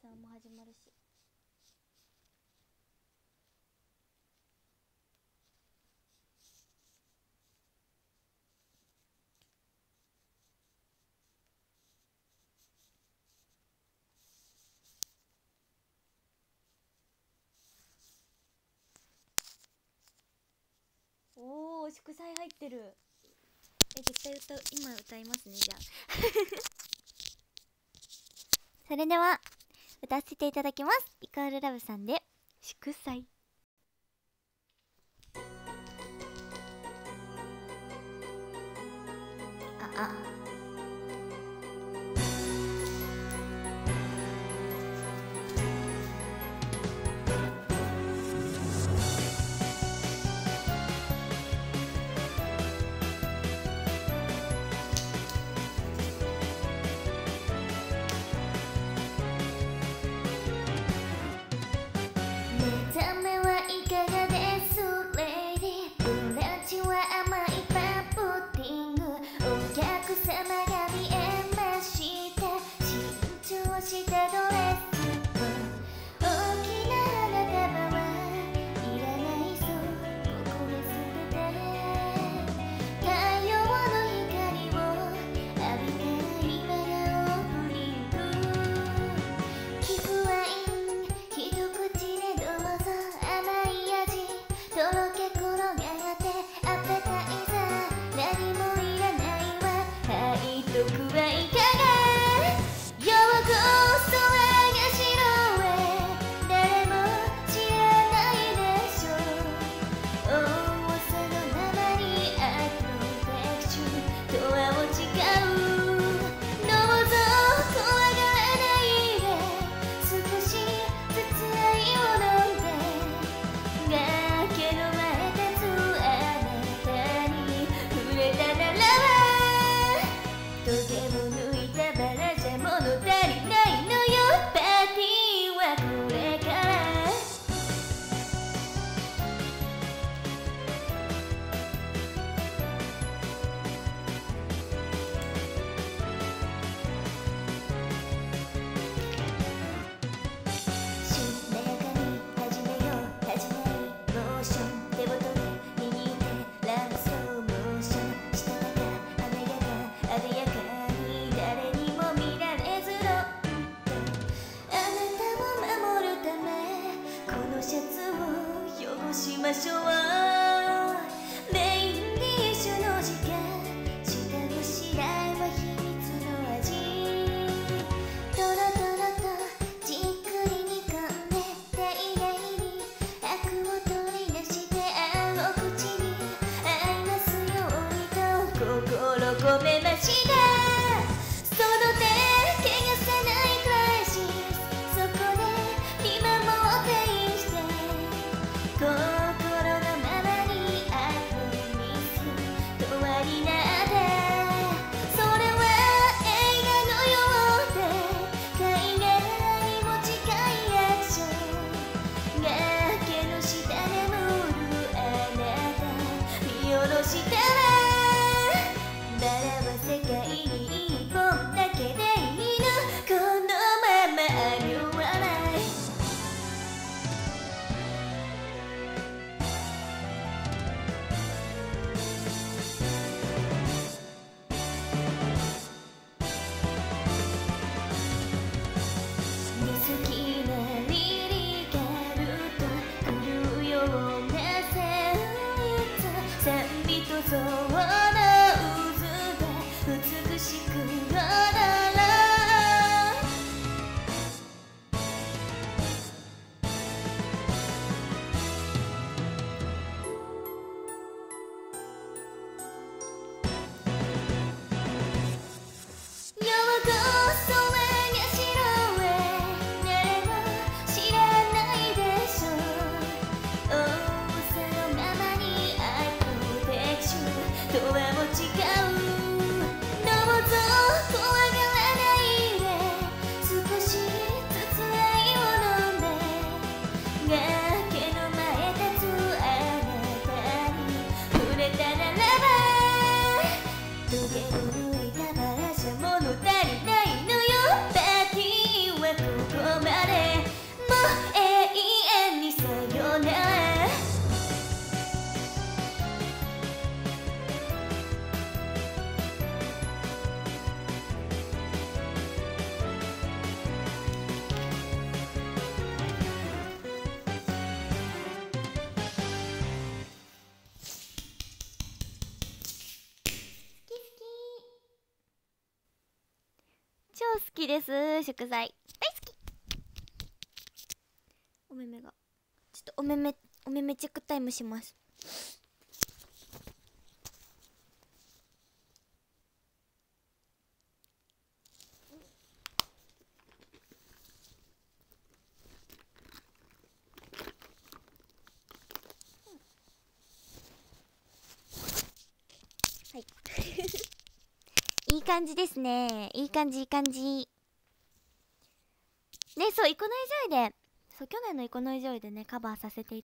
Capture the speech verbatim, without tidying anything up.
間も始まるし。おお、祝祭入ってる。え、絶対歌う、今歌いますね、じゃあそれでは歌わせていただきます。イカールラブさんで祝祭。ああ抜いたバラじゃ物足りないのよ。パーティーはここまで。 超好きです。祝祭大好き。お目目がちょっとお目目お目目チェックタイムします。はいいい感じですね。いい感じいい感じね。そうイコノイジョイでそう去年のイコノイジョイでねカバーさせてい